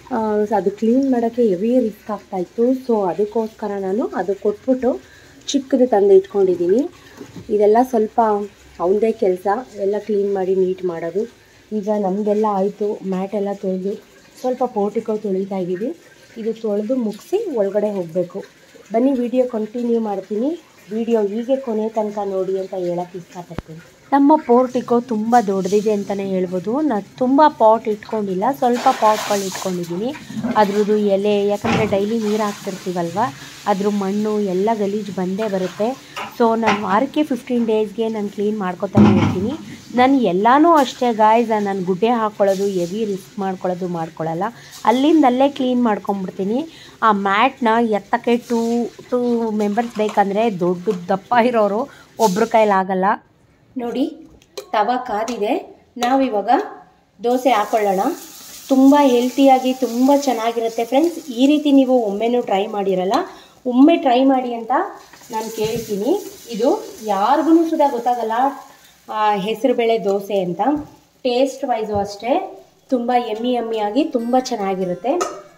ಅದು ಕ್ಲೀನ್ ಮಾಡೋಕ್ಕೆ ಹೆವಿ ರಿಸ್ಕ್ ಆಗ್ತಾಯಿತ್ತು. ಸೊ ಅದಕ್ಕೋಸ್ಕರ ನಾನು ಅದು ಕೊಟ್ಬಿಟ್ಟು ಚಿಕ್ಕದು ತಂದು ಇಟ್ಕೊಂಡಿದ್ದೀನಿ. ಇದೆಲ್ಲ ಸ್ವಲ್ಪ ಅವನದೇ ಕೆಲಸ, ಎಲ್ಲ ಕ್ಲೀನ್ ಮಾಡಿ ನೀಟ್ ಮಾಡೋದು. ಈಗ ನಮಗೆಲ್ಲ ಆಯಿತು, ಮ್ಯಾಟೆಲ್ಲ ತೊಳೆದು ಸ್ವಲ್ಪ ಪೋರ್ಟಿಕೋ ತೊಳಿತಾ ಇದ್ದೀವಿ. ಇದು ತೊಳೆದು ಮುಗಿಸಿ ಒಳಗಡೆ ಹೋಗಬೇಕು. ಬನ್ನಿ ವಿಡಿಯೋ ಕಂಟಿನ್ಯೂ ಮಾಡ್ತೀನಿ. ವಿಡಿಯೋ ಹೀಗೆ ಕೊನೆ ತನಕ ನೋಡಿ ಅಂತ ಹೇಳಕ್ಕೆ ಇಷ್ಟಪಡ್ತೀನಿ. ನಮ್ಮ ಪೋರ್ಟಿಕೋ ತುಂಬ ದೊಡ್ಡದಿದೆ ಅಂತಲೇ ಹೇಳ್ಬೋದು. ನಾನು ತುಂಬ ಪಾಟ್ ಇಟ್ಕೊಂಡಿಲ್ಲ, ಸ್ವಲ್ಪ ಪಾಟ್ಗಳು ಇಟ್ಕೊಂಡಿದ್ದೀನಿ. ಅದ್ರದ್ದು ಎಲೆ, ಯಾಕಂದರೆ ಡೈಲಿ ನೀರು ಹಾಕ್ತಿರ್ತೀವಲ್ವ, ಅದ್ರ ಮಣ್ಣು ಎಲ್ಲ ಗಲೀಜು ಬಂದೇ ಬರುತ್ತೆ. ಸೊ ನಾನು ವಾರಕ್ಕೆ ಫಿಫ್ಟೀನ್ ಡೇಸ್ಗೆ ನಾನು ಕ್ಲೀನ್ ಮಾಡ್ಕೊತಾನೆ ಇರ್ತೀನಿ. ನಾನು ಎಲ್ಲನೂ ಅಷ್ಟೇ ಗಾಯ್ಸ್, ನಾನು ಗುಡ್ಡೆ ಹಾಕ್ಕೊಳ್ಳೋದು, ಹೆವಿ ರಿಸ್ಕ್ ಮಾಡ್ಕೊಳ್ಳೋದು ಮಾಡ್ಕೊಳ್ಳಲ್ಲ. ಅಲ್ಲಿಂದ ಅಲ್ಲೇ ಕ್ಲೀನ್ ಮಾಡ್ಕೊಂಬಿಡ್ತೀನಿ. ಆ ಮ್ಯಾಟ್ನ ಎತ್ತಕ್ಕೆ ಟೂ ಟೂ ಮೆಂಬರ್ಸ್ ಬೇಕಂದರೆ, ದೊಡ್ಡ ದಪ್ಪ ಇರೋರು ಒಬ್ರ ಕೈಲಾಗಲ್ಲ. ನೋಡಿ ತವ ಕಾದಿದೆ, ನಾವಿವಾಗ ದೋಸೆ ಹಾಕ್ಕೊಳ್ಳೋಣ. ತುಂಬ ಹೆಲ್ತಿಯಾಗಿ ತುಂಬ ಚೆನ್ನಾಗಿರುತ್ತೆ ಫ್ರೆಂಡ್ಸ್. ಈ ರೀತಿ ನೀವು ಒಮ್ಮೆನೂ ಟ್ರೈ ಮಾಡಿರಲ್ಲ, ಒಮ್ಮೆ ಟ್ರೈ ಮಾಡಿ ಅಂತ ನಾನು ಕೇಳ್ತೀನಿ. ಇದು ಯಾರಿಗೂ ಸುಧಾ ಗೊತ್ತಾಗಲ್ಲ ಹೆಸರುಬೇಳೆ ದೋಸೆ ಅಂತ. ಟೇಸ್ಟ್ ವೈಸು ಅಷ್ಟೇ ತುಂಬ ಎಮ್ಮಿ ಎಮ್ಮಿಯಾಗಿ ತುಂಬ ಚೆನ್ನಾಗಿರುತ್ತೆ.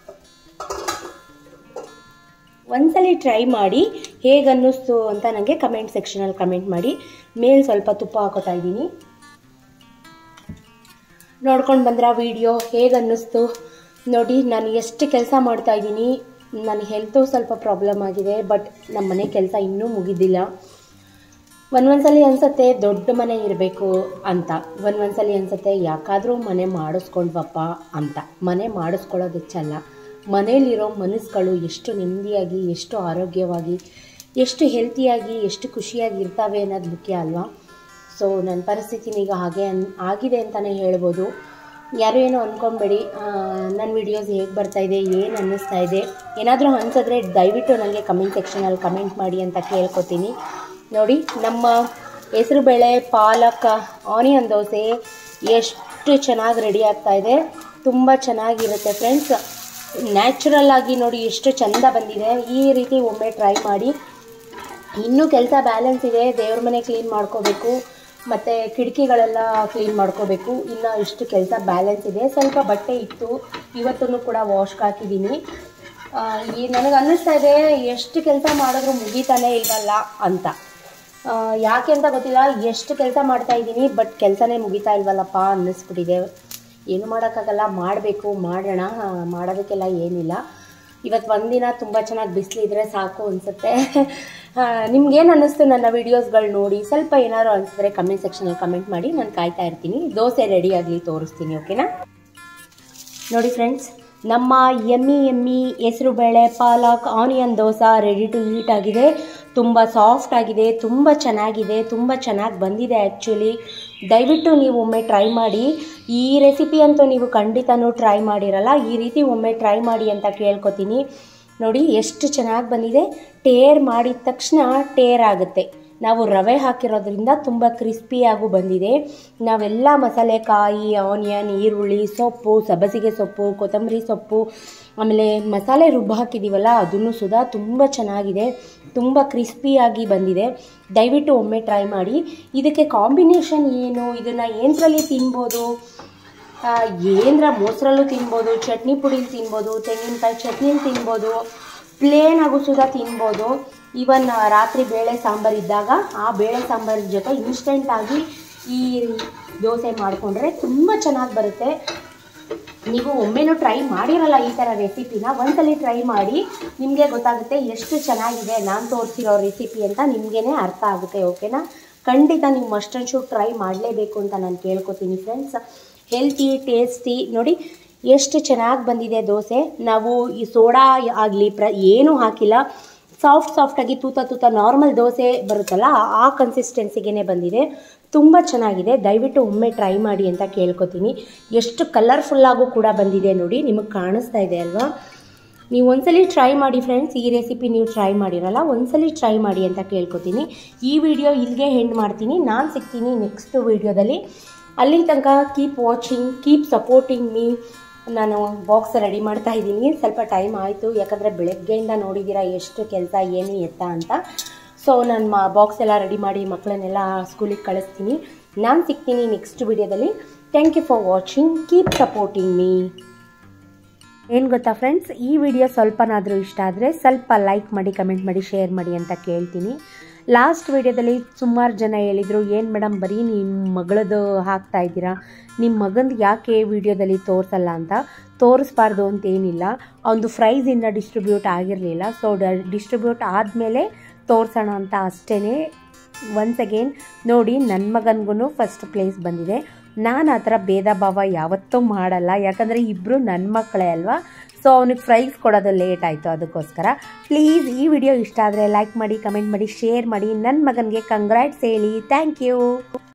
ಒಂದ್ಸಲಿ ಟ್ರೈ ಮಾಡಿ ಹೇಗನ್ನಿಸ್ತು ಅಂತ ನನಗೆ ಕಮೆಂಟ್ ಸೆಕ್ಷನಲ್ಲಿ ಕಮೆಂಟ್ ಮಾಡಿ. ಮೇಲೆ ಸ್ವಲ್ಪ ತುಪ್ಪ ಹಾಕೋತಾ ಇದ್ದೀನಿ. ನೋಡ್ಕೊಂಡು ಬಂದ್ರ ವಿಡಿಯೋ ಹೇಗನ್ನಿಸ್ತು ನೋಡಿ. ನಾನು ಎಷ್ಟು ಕೆಲಸ ಮಾಡ್ತಾ ಇದ್ದೀನಿ. ನನ್ನ ಹೆಲ್ತು ಸ್ವಲ್ಪ ಪ್ರಾಬ್ಲಮ್ ಆಗಿದೆ, ಬಟ್ ನಮ್ಮ ಮನೆ ಕೆಲಸ ಇನ್ನೂ ಮುಗಿದಿಲ್ಲ. ಒಂದೊಂದ್ಸಲಿ ಅನಿಸುತ್ತೆ ದೊಡ್ಡ ಮನೆ ಇರಬೇಕು ಅಂತ, ಒಂದೊಂದ್ಸಲಿ ಅನಿಸುತ್ತೆ ಯಾಕಾದರೂ ಮನೆ ಮಾಡಿಸ್ಕೊಂಡ್ವಪ್ಪ ಅಂತ. ಮನೆ ಮಾಡಿಸ್ಕೊಳ್ಳೋದು ಹೆಚ್ಚಲ್ಲ, ಮನೇಲಿರೋ ಮನಸ್ಸುಗಳು ಎಷ್ಟು ನೆಮ್ಮದಿಯಾಗಿ, ಎಷ್ಟು ಆರೋಗ್ಯವಾಗಿ, ಎಷ್ಟು ಹೆಲ್ತಿಯಾಗಿ, ಎಷ್ಟು ಖುಷಿಯಾಗಿ ಇರ್ತವೆ ಅನ್ನೋದು ಮುಖ್ಯ ಅಲ್ವಾ. ಸೊ ನನ್ನ ಪರಿಸ್ಥಿತಿನ ಈಗ ಹಾಗೆ ಅನ್ ಆಗಿದೆ ಅಂತಲೇ ಹೇಳ್ಬೋದು. ಯಾರು ಏನೋ ಅಂದ್ಕೊಂಬೇಡಿ. ನನ್ನ ವೀಡಿಯೋಸ್ ಹೇಗೆ ಬರ್ತಾಯಿದೆ, ಏನು ಅನ್ನಿಸ್ತಾ ಇದೆ, ಏನಾದರೂ ಅನಿಸಿದ್ರೆ ದಯವಿಟ್ಟು ನನಗೆ ಕಮೆಂಟ್ ಸೆಕ್ಷನಲ್ಲಿ ಕಮೆಂಟ್ ಮಾಡಿ ಅಂತ ಕೇಳ್ಕೊತೀನಿ. ನೋಡಿ ನಮ್ಮ ಹೆಸರುಬೇಳೆ ಪಾಲಕ್ ಆನಿಯನ್ ದೋಸೆ ಎಷ್ಟು ಚೆನ್ನಾಗಿ ರೆಡಿ ಆಗ್ತಾಯಿದೆ. ತುಂಬ ಚೆನ್ನಾಗಿರುತ್ತೆ ಫ್ರೆಂಡ್ಸ್. ನ್ಯಾಚುರಲ್ ಆಗಿ ನೋಡಿ ಎಷ್ಟು ಚೆಂದ ಬಂದಿದೆ. ಈ ರೀತಿ ಒಮ್ಮೆ ಟ್ರೈ ಮಾಡಿ. ಇನ್ನೂ ಕೆಲಸ ಬ್ಯಾಲೆನ್ಸ್ ಇದೆ. ದೇವ್ರ ಮನೆ ಕ್ಲೀನ್ ಮಾಡ್ಕೋಬೇಕು, ಮತ್ತು ಕಿಟಕಿಗಳೆಲ್ಲ ಕ್ಲೀನ್ ಮಾಡ್ಕೋಬೇಕು. ಇನ್ನು ಇಷ್ಟು ಕೆಲಸ ಬ್ಯಾಲೆನ್ಸ್ ಇದೆ. ಸ್ವಲ್ಪ ಬಟ್ಟೆ ಇತ್ತು, ಇವತ್ತೂ ಕೂಡ ವಾಶ್ಗೆ ಹಾಕಿದ್ದೀನಿ. ಈ ನನಗೆ ಅನ್ನಿಸ್ತಾ ಇದೆ ಎಷ್ಟು ಕೆಲಸ ಮಾಡಿದ್ರೂ ಮುಗಿತಾನೇ ಇಲ್ವಲ್ಲ ಅಂತ. ಯಾಕೆ ಅಂತ ಗೊತ್ತಿಲ್ಲ, ಎಷ್ಟು ಕೆಲಸ ಮಾಡ್ತಾಯಿದ್ದೀನಿ ಬಟ್ ಕೆಲಸನೇ ಮುಗಿತಾ ಇಲ್ವಲ್ಲಪ್ಪ ಅನ್ನಿಸ್ಬಿಟ್ಟಿದೆ. ಏನು ಮಾಡೋಕ್ಕಾಗಲ್ಲ, ಮಾಡಬೇಕು, ಮಾಡೋಣ, ಮಾಡೋದಕ್ಕೆಲ್ಲ ಏನಿಲ್ಲ. ಇವತ್ತು ಒಂದಿನ ತುಂಬ ಚೆನ್ನಾಗಿ ಬಿಸಿಲಿದ್ರೆ ಸಾಕು ಅನಿಸುತ್ತೆ. ನಿಮ್ಗೇನು ಅನ್ನಿಸ್ತು ನನ್ನ ವೀಡಿಯೋಸ್ಗಳು ನೋಡಿ? ಸ್ವಲ್ಪ ಏನಾದ್ರು ಅನಿಸಿದ್ರೆ ಕಮೆಂಟ್ ಸೆಕ್ಷನಲ್ಲಿ ಕಮೆಂಟ್ ಮಾಡಿ, ನಾನು ಕಾಯ್ತಾ ಇರ್ತೀನಿ. ದೋಸೆ ರೆಡಿ ಆಗಲಿ ತೋರಿಸ್ತೀನಿ, ಓಕೆನಾ? ನೋಡಿ ಫ್ರೆಂಡ್ಸ್, ನಮ್ಮ ಎಮ್ಮಿ ಎಮ್ಮಿ ಹೆಸರುಬೇಳೆ ಪಾಲಕ್ onion dosa ready to eat ಆಗಿದೆ. ತುಂಬ ಸಾಫ್ಟ್ ಆಗಿದೆ, ತುಂಬ ಚೆನ್ನಾಗಿದೆ, ತುಂಬ ಚೆನ್ನಾಗಿ ಬಂದಿದೆ. ಆ್ಯಕ್ಚುಲಿ ದಯವಿಟ್ಟು ನೀವು ಒಮ್ಮೆ ಟ್ರೈ ಮಾಡಿ. ಈ ರೆಸಿಪಿ ಅಂತೂ ನೀವು ಖಂಡಿತನೂ ಟ್ರೈ ಮಾಡಿರಲ್ಲ, ಈ ರೀತಿ ಒಮ್ಮೆ ಟ್ರೈ ಮಾಡಿ ಅಂತ ಕೇಳ್ಕೊತೀನಿ. ನೋಡಿ ಎಷ್ಟು ಚೆನ್ನಾಗಿ ಬಂದಿದೆ. ಟೇರ್ ಮಾಡಿದ ತಕ್ಷಣ ಟೇರ್ ಆಗುತ್ತೆ. ನಾವು ರವೆ ಹಾಕಿರೋದ್ರಿಂದ ತುಂಬ ಕ್ರಿಸ್ಪಿಯಾಗೂ ಬಂದಿದೆ. ನಾವೆಲ್ಲ ಮಸಾಲೆಕಾಯಿ, ಆನಿಯನ್, ಈರುಳ್ಳಿ, ಸೊಪ್ಪು, ಸಬ್ಬಸಿಗೆ ಸೊಪ್ಪು, ಕೊತ್ತಂಬರಿ ಸೊಪ್ಪು, ಆಮೇಲೆ ಮಸಾಲೆ ರುಬ್ಬ ಹಾಕಿದ್ದೀವಲ್ಲ ಅದನ್ನು ಸುಧಾ ತುಂಬ ಚೆನ್ನಾಗಿದೆ, ತುಂಬ ಕ್ರಿಸ್ಪಿಯಾಗಿ ಬಂದಿದೆ. ದಯವಿಟ್ಟು ಒಮ್ಮೆ ಟ್ರೈ ಮಾಡಿ. ಇದಕ್ಕೆ ಕಾಂಬಿನೇಷನ್ ಏನು, ಇದನ್ನು ಏನರಲ್ಲಿ ತಿನ್ಬೋದು? ಏನರ ಮೊಸರಲ್ಲೂ ತಿನ್ಬೋದು, ಚಟ್ನಿ ಪುಡಿಲಿ ತಿನ್ಬೋದು, ತೆಂಗಿನಕಾಯಿ ಚಟ್ನಿಲಿ ತಿನ್ಬೋದು, ಪ್ಲೇನ್ ಆಗು ಸುಧಾ ತಿನ್ಬೋದು. ಈವನ್ ರಾತ್ರಿ ಬೇಳೆ ಸಾಂಬಾರು ಇದ್ದಾಗ ಆ ಬೇಳೆ ಸಾಂಬಾರ ಜೊತೆ ಇನ್ಸ್ಟೆಂಟಾಗಿ ಈ ದೋಸೆ ಮಾಡಿಕೊಂಡ್ರೆ ತುಂಬ ಚೆನ್ನಾಗಿ ಬರುತ್ತೆ. ನೀವು ಒಮ್ಮೆನೂ ಟ್ರೈ ಮಾಡಿರಲ್ಲ ಈ ಥರ ರೆಸಿಪಿನ, ಒಂದ್ಸಲಿ ಟ್ರೈ ಮಾಡಿ, ನಿಮಗೆ ಗೊತ್ತಾಗುತ್ತೆ ಎಷ್ಟು ಚೆನ್ನಾಗಿದೆ ನಾನು ತೋರಿಸಿರೋ ರೆಸಿಪಿ ಅಂತ ನಿಮಗೇ ಅರ್ಥ ಆಗುತ್ತೆ, ಓಕೆನಾ? ಖಂಡಿತ ನೀವು ಮಸ್ಟ್ ಆ್ಯಂಡ್ ಶುಡ್ ಟ್ರೈ ಮಾಡಲೇಬೇಕು ಅಂತ ನಾನು ಕೇಳ್ಕೊತೀನಿ ಫ್ರೆಂಡ್ಸ್. ಹೆಲ್ತಿ, ಟೇಸ್ಟಿ, ನೋಡಿ ಎಷ್ಟು ಚೆನ್ನಾಗಿ ಬಂದಿದೆ ದೋಸೆ. ನಾವು ಈ ಸೋಡಾ ಆಗಲಿ ಪ್ರ ಏನೂ ಹಾಕಿಲ್ಲ. ಸಾಫ್ಟ್ ಸಾಫ್ಟಾಗಿ ತೂತ ತೂತ ನಾರ್ಮಲ್ ದೋಸೆ ಬರುತ್ತಲ್ಲ ಆ ಕನ್ಸಿಸ್ಟೆನ್ಸಿಗೆ ಬಂದಿದೆ. ತುಂಬ ಚೆನ್ನಾಗಿದೆ. ದಯವಿಟ್ಟು ಒಮ್ಮೆ ಟ್ರೈ ಮಾಡಿ ಅಂತ ಕೇಳ್ಕೊತೀನಿ. ಎಷ್ಟು ಕಲರ್ಫುಲ್ಲಾಗೂ ಕೂಡ ಬಂದಿದೆ ನೋಡಿ, ನಿಮಗೆ ಕಾಣಿಸ್ತಾ ಇದೆ ಅಲ್ವಾ? ನೀವು ಒಂದ್ಸಲಿ ಟ್ರೈ ಮಾಡಿ ಫ್ರೆಂಡ್ಸ್. ಈ ರೆಸಿಪಿ ನೀವು ಟ್ರೈ ಮಾಡಿರಲ್ಲ, ಒಂದ್ಸಲಿ ಟ್ರೈ ಮಾಡಿ ಅಂತ ಕೇಳ್ಕೊತೀನಿ. ಈ ವಿಡಿಯೋ ಇಲ್ಲಿಗೆ ಎಂಡ್ ಮಾಡ್ತೀನಿ. ನಾನು ಸಿಗ್ತೀನಿ ನೆಕ್ಸ್ಟ್ ವಿಡಿಯೋದಲ್ಲಿ. ಅಲ್ಲಿ ತನಕ keep watching, keep supporting me. ನಾನು ಬಾಕ್ಸ್ ರೆಡಿ ಮಾಡ್ತಾ ಇದ್ದೀನಿ. ಸ್ವಲ್ಪ ಟೈಮ್ ಆಯಿತು, ಯಾಕಂದರೆ ಬೆಳಗ್ಗೆಯಿಂದ ನೋಡಿದ್ದೀರಾ ಎಷ್ಟು ಕೆಲಸ ಏನು ಎತ್ತ ಅಂತ. ಸೊ ನಾನು ಮಾ ಬಾಕ್ಸ್ ಎಲ್ಲ ರೆಡಿ ಮಾಡಿ ಮಕ್ಕಳನ್ನೆಲ್ಲ ಸ್ಕೂಲಿಗೆ ಕಳಿಸ್ತೀನಿ. ನಾನು ಸಿಗ್ತೀನಿ ನೆಕ್ಸ್ಟ್ ವಿಡಿಯೋದಲ್ಲಿ. Thank you for watching, keep supporting me. ಏನು ಗೊತ್ತಾ ಫ್ರೆಂಡ್ಸ್, ಈ ವಿಡಿಯೋ ಸ್ವಲ್ಪನಾದರೂ ಇಷ್ಟ ಆದರೆ ಸ್ವಲ್ಪ ಲೈಕ್ ಮಾಡಿ, ಕಮೆಂಟ್ ಮಾಡಿ, ಶೇರ್ ಮಾಡಿ ಅಂತ ಕೇಳ್ತೀನಿ. ಲಾಸ್ಟ್ ವಿಡಿಯೋದಲ್ಲಿ ಸುಮಾರು ಜನ ಹೇಳಿದರು, ಏನು ಮೇಡಮ್ ಬರೀ ನಿಮ್ಮ ಮಗಳದು ಹಾಕ್ತಾ ಇದ್ದೀರಾ, ನಿಮ್ಮ ಮಗಂದು ಯಾಕೆ ವಿಡಿಯೋದಲ್ಲಿ ತೋರಿಸಲ್ಲ ಅಂತ. ತೋರಿಸ್ಬಾರ್ದು ಅಂತೇನಿಲ್ಲ, ಅವನದು ಪ್ರೈಸಿಂದ ಡಿಸ್ಟ್ರಿಬ್ಯೂಟ್ ಆಗಿರಲಿಲ್ಲ. ಸೊ ಡ ಡಿಸ್ಟ್ರಿಬ್ಯೂಟ್ ಆದಮೇಲೆ ತೋರಿಸೋಣ ಅಂತ ಅಷ್ಟೇ. ಒನ್ಸ್ ಅಗೇನ್ ನೋಡಿ, ನನ್ನ ಮಗನಿಗೂ ಫಸ್ಟ್ ಪ್ಲೇಸ್ ಬಂದಿದೆ. ನಾನು ಆ ಥರ ಭೇದ ಭಾವ ಯಾವತ್ತೂ ಮಾಡಲ್ಲ, ಯಾಕಂದರೆ ಇಬ್ಬರು ನನ್ನ ಮಕ್ಕಳೇ ಅಲ್ವಾ. ಸೊ ಅವನಿಗೆ ಪ್ರೈಸ್ ಕೊಡೋದು ಲೇಟ್ ಆಯಿತು, ಅದಕ್ಕೋಸ್ಕರ. ಪ್ಲೀಸ್ ಈ ವಿಡಿಯೋ ಇಷ್ಟ ಆದರೆ ಲೈಕ್ ಮಾಡಿ, ಕಮೆಂಟ್ ಮಾಡಿ, ಶೇರ್ ಮಾಡಿ. ನನ್ನ ಮಗನಿಗೆ ಕಂಗ್ರ್ಯಾಟ್ಸ್ ಹೇಳಿ. Thank you.